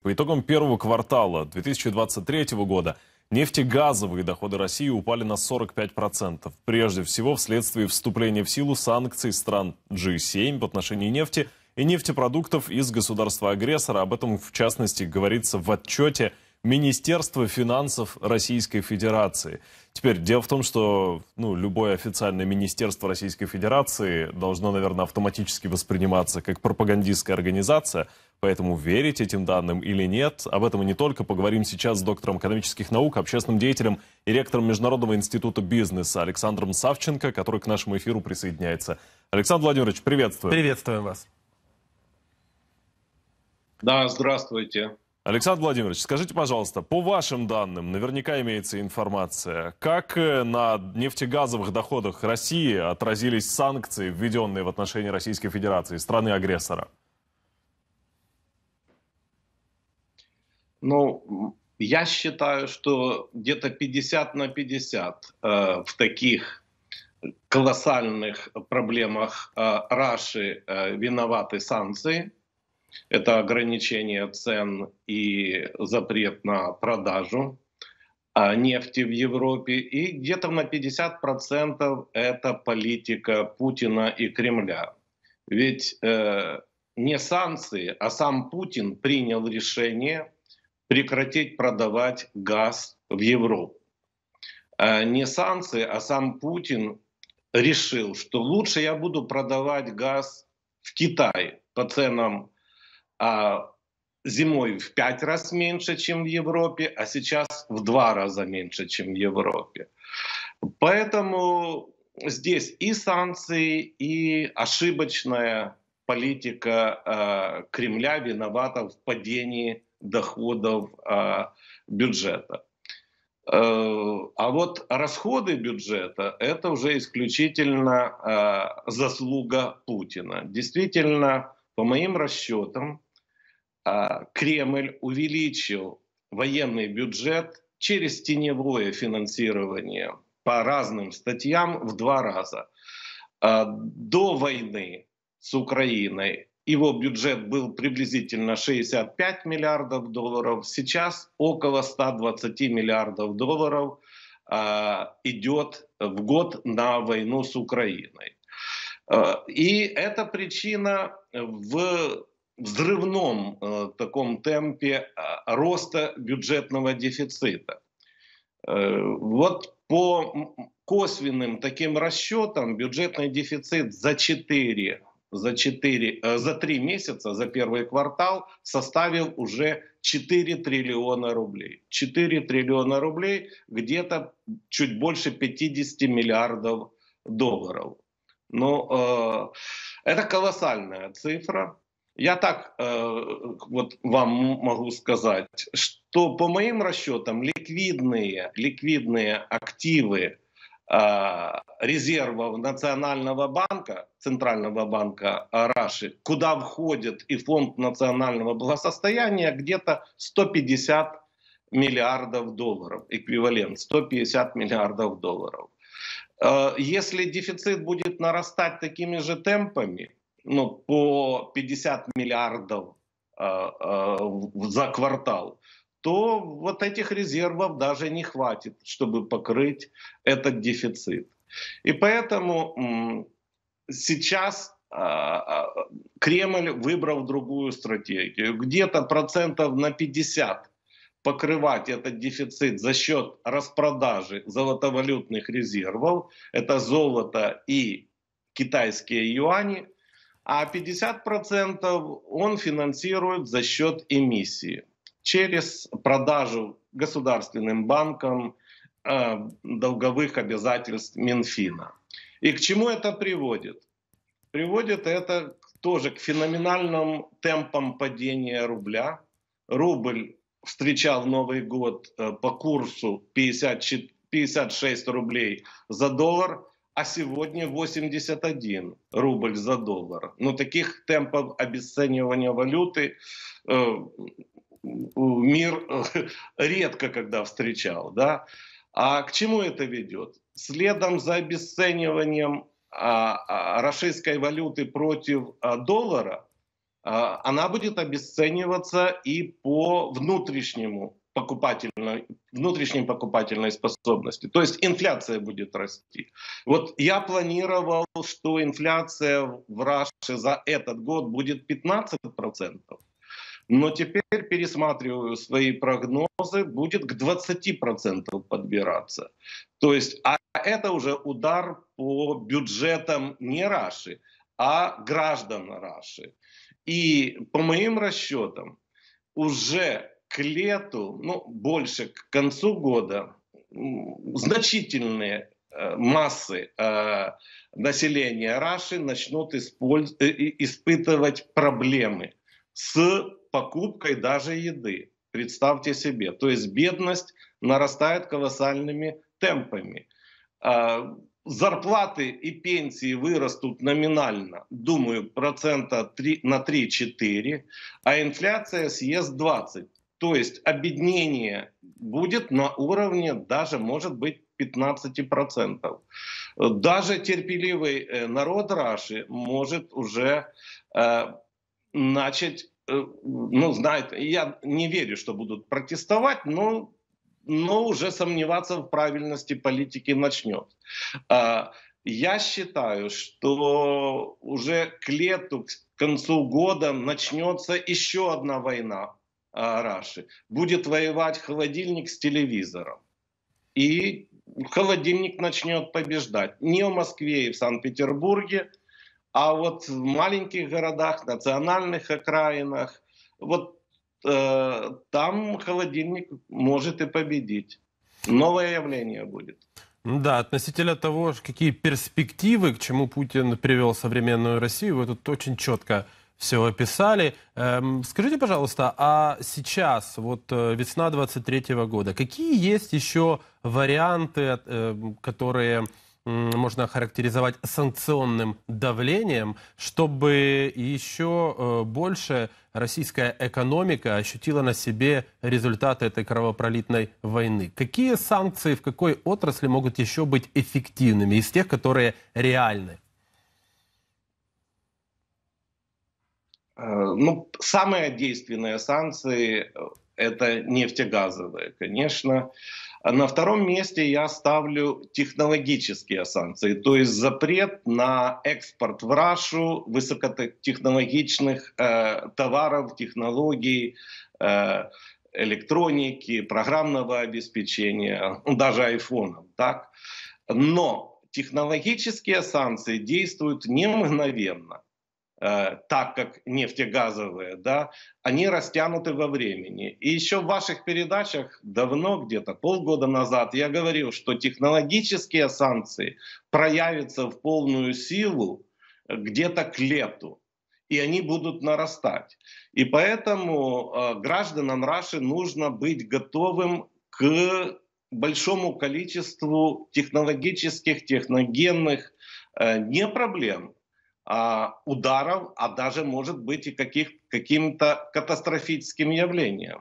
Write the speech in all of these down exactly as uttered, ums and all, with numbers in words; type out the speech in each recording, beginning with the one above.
По итогам первого квартала две тысячи двадцать третьего года нефтегазовые доходы России упали на сорок пять процентов. Прежде всего вследствие вступления в силу санкций стран джи семь в отношении нефти и нефтепродуктов из государства-агрессора. Об этом, в частности, говорится в отчете Министерства финансов Российской Федерации. Теперь дело в том, что ну, любое официальное министерство Российской Федерации должно, наверное, автоматически восприниматься как пропагандистская организация. Поэтому верить этим данным или нет, об этом и не только. Поговорим сейчас с доктором экономических наук, общественным деятелем и ректором Международного института бизнеса Александром Савченко, который к нашему эфиру присоединяется. Александр Владимирович, приветствую. Приветствуем вас. Да, здравствуйте. Александр Владимирович, скажите, пожалуйста, по вашим данным, наверняка имеется информация, как на нефтегазовых доходах России отразились санкции, введенные в отношении Российской Федерации, страны-агрессора? Ну, я считаю, что где-то пятьдесят на пятьдесят э, в таких колоссальных проблемах э, Раши э, виноваты санкции. Это ограничение цен и запрет на продажу э, нефти в Европе. И где-то на пятьдесят процентов это политика Путина и Кремля. Ведь э, не санкции, а сам Путин принял решение прекратить продавать газ в Европу. Не санкции, а сам Путин решил, что лучше я буду продавать газ в Китай по ценам а, зимой в пять раз меньше, чем в Европе, а сейчас в два раза меньше, чем в Европе. Поэтому здесь и санкции, и ошибочная политика э, Кремля виновата в падении доходов э, бюджета. Э, а вот расходы бюджета — это уже исключительно э, заслуга Путина. Действительно, по моим расчетам, э, Кремль увеличил военный бюджет через теневое финансирование по разным статьям в два раза. Э, до войны с Украиной его бюджет был приблизительно шестьдесят пять миллиардов долларов. Сейчас около ста двадцати миллиардов долларов э, идет в год на войну с Украиной. Э, и это причина в взрывном э, таком темпе э, роста бюджетного дефицита. Э, вот по косвенным таким расчетам бюджетный дефицит за четыре За, четыре, за три месяца, за первый квартал составил уже четыре триллиона рублей. четыре триллиона рублей, где-то чуть больше пятидесяти миллиардов долларов. Ну, э, это колоссальная цифра. Я так э, вот вам могу сказать, что по моим расчетам ликвидные, ликвидные активы резервов Национального банка, Центрального банка Раши, куда входит и фонд национального благосостояния, где-то сто пятьдесят миллиардов долларов, эквивалент сто пятьдесят миллиардов долларов. Если дефицит будет нарастать такими же темпами, ну, по пятьдесят миллиардов за квартал, то вот этих резервов даже не хватит, чтобы покрыть этот дефицит. И поэтому сейчас Кремль выбрал другую стратегию. Где-то процентов на пятьдесят покрывать этот дефицит за счет распродажи золотовалютных резервов. Это золото и китайские юани. А пятьдесят процентов он финансирует за счет эмиссии, через продажу государственным банкам э, долговых обязательств Минфина. И к чему это приводит? Приводит это тоже к феноменальным темпам падения рубля. Рубль встречал Новый год э, по курсу пятьдесят шесть рублей за доллар, а сегодня восемьдесят один рубль за доллар. Но таких темпов обесценивания валюты э, мир редко когда встречал, да? А к чему это ведет? Следом за обесцениванием а, а, российской валюты против а, доллара она будет обесцениваться и по внутреннему покупательной, внутренней покупательной способности. То есть инфляция будет расти. Вот я планировал, что инфляция в Раше за этот год будет пятнадцать процентов. Но теперь пересматриваю свои прогнозы, будет к двадцати процентам подбираться. То есть, а это уже удар по бюджетам не Раши, а граждан Раши. И по моим расчетам, уже к лету, ну, больше к концу года, значительные э, массы э, населения Раши начнут использ... э, испытывать проблемы с покупкой даже еды. Представьте себе. То есть бедность нарастает колоссальными темпами. Э, зарплаты и пенсии вырастут номинально, думаю, процента три, на три-четыре, а инфляция съест двадцать. То есть обеднение будет на уровне даже, может быть, пятнадцати процентов. Даже терпеливый народ Раши может уже э, начать, э, ну, знаете, я не верю, что будут протестовать, но, но уже сомневаться в правильности политики начнет. Э, я считаю, что уже к лету, к концу года начнется еще одна война Раши. Будет воевать холодильник с телевизором. И холодильник начнет побеждать. Не в Москве и в Санкт-Петербурге, а вот в маленьких городах, национальных окраинах, вот э, там холодильник может и победить. Новое явление будет. Да, относительно того, какие перспективы, к чему Путин привел современную Россию, вы тут очень четко все описали. Эм, скажите, пожалуйста, а сейчас, вот весна двадцать третьего года, какие есть еще варианты, э, которые э, можно охарактеризовать санкционным давлением, чтобы еще э, больше российская экономика ощутила на себе результаты этой кровопролитной войны? Какие санкции в какой отрасли могут еще быть эффективными из тех, которые реальны? Ну, самые действенные санкции – это нефтегазовые, конечно. На втором месте я ставлю технологические санкции, то есть запрет на экспорт в Рашу высокотехнологичных э, товаров, технологий, э, электроники, программного обеспечения, ну, даже айфонов. Так? Но технологические санкции действуют не мгновенно, так как нефтегазовые, да, они растянуты во времени. И еще в ваших передачах давно, где-то полгода назад, я говорил, что технологические санкции проявятся в полную силу где-то к лету, и они будут нарастать. И поэтому э, гражданам Раши нужно быть готовым к большому количеству технологических, техногенных э, не проблем, ударов, а даже, может быть, и каких, каким-то катастрофическим явлением.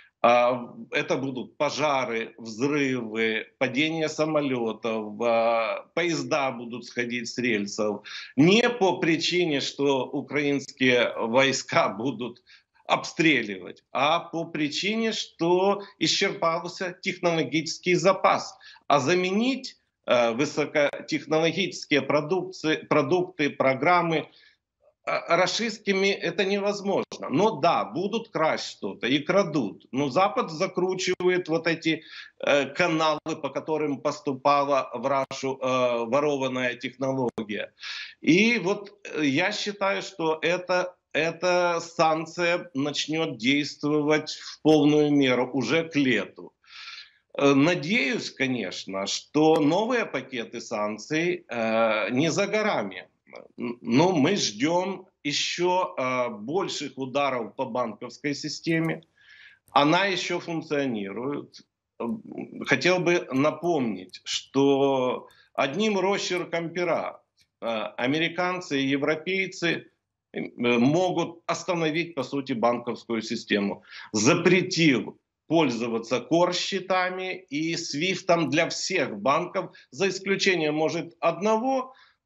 Это будут пожары, взрывы, падение самолетов, поезда будут сходить с рельсов. Не по причине, что украинские войска будут обстреливать, а по причине, что исчерпался технологический запас. А заменить высокотехнологические продукты, продукты, программы рашистскими это невозможно. Но да, будут красть что-то и крадут. Но Запад закручивает вот эти э, каналы, по которым поступала в Рашу э, ворованная технология. И вот я считаю, что это, эта санкция начнет действовать в полную меру уже к лету. Надеюсь, конечно, что новые пакеты санкций э, не за горами. Но мы ждем еще э, больших ударов по банковской системе. Она еще функционирует. Хотел бы напомнить, что одним росчерком пера э, американцы и европейцы могут остановить, по сути, банковскую систему, запретив пользоваться кор-счетами и свифтом для всех банков, за исключением, может, одного,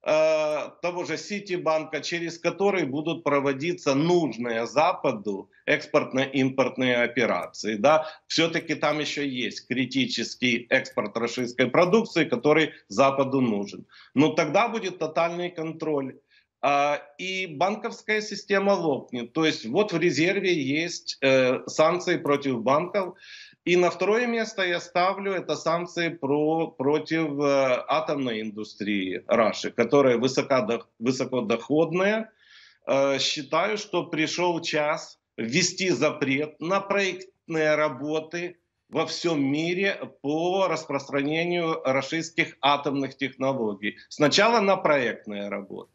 э, того же Ситибанка, через который будут проводиться нужные Западу экспортно-импортные операции. Да? Все-таки там еще есть критический экспорт российской продукции, который Западу нужен. Но тогда будет тотальный контроль. И банковская система лопнет. То есть вот в резерве есть э, санкции против банков. И на второе место я ставлю это санкции про, против э, атомной индустрии Раши, которая высоко, высокодоходная. Э, считаю, что пришел час ввести запрет на проектные работы во всем мире по распространению российских атомных технологий. Сначала на проектные работы.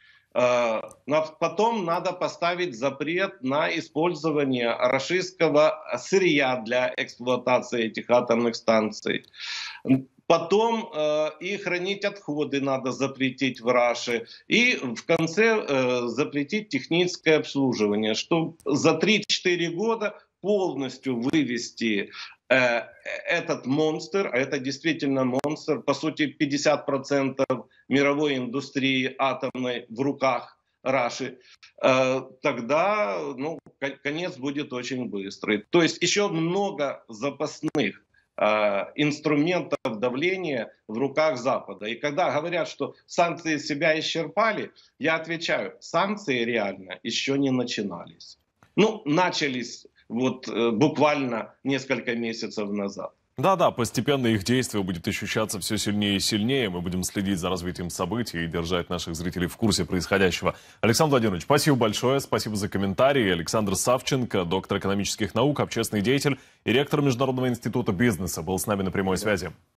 Потом надо поставить запрет на использование российского сырья для эксплуатации этих атомных станций. Потом э, и хранить отходы надо запретить в Раше. И в конце э, запретить техническое обслуживание, чтобы за три-четыре года полностью вывести э, этот монстр, а это действительно монстр, по сути пятьдесят процентов мировой индустрии атомной в руках Раши, э, тогда ну, конец будет очень быстрый. То есть еще много запасных инструментов давления в руках Запада. И когда говорят, что санкции себя исчерпали, я отвечаю, санкции реально еще не начинались. Ну, начались вот буквально несколько месяцев назад. Да-да, постепенно их действие будет ощущаться все сильнее и сильнее. Мы будем следить за развитием событий и держать наших зрителей в курсе происходящего. Александр Владимирович, спасибо большое, спасибо за комментарии. Александр Савченко, доктор экономических наук, общественный деятель и ректор Международного института бизнеса, был с нами на прямой связи.